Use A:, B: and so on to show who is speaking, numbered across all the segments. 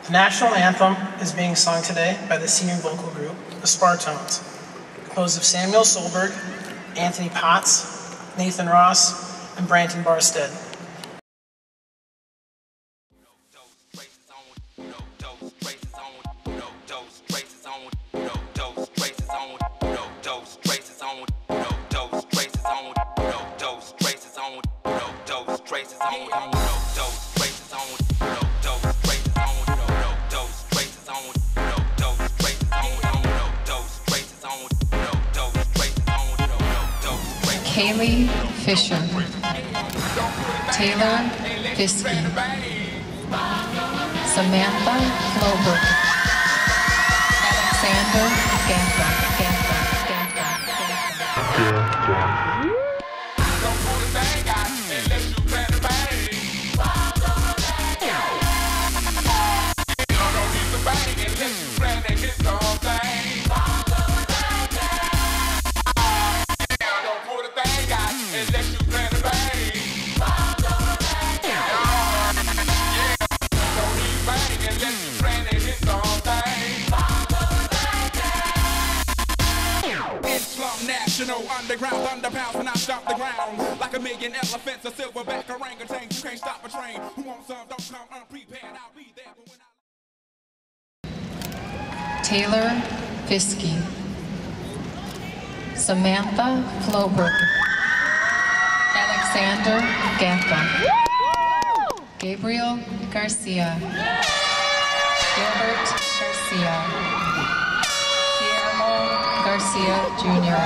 A: The national anthem is being sung today by the senior vocal group, the Spartones, composed of Samuel Solberg, Anthony Potts, Nathan Ross, and Branton Barstead.
B: Kaylee Fisher, Taylor Fiske, Samantha Floberg, Alexander Gantha.
C: Underground thunderpounds when I stomp the ground like a million elephants, a silverback orangutan. You can't stop a train. Who wants some? Don't come unprepared. I'll be there. But when
B: Taylor Fiske, Samantha Floberg, Alexander Gantha, Gabriel Garcia, Gilbert Garcia, Guillermo Garcia Jr.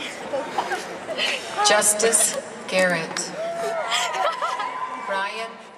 B: Justice Garrett, Brian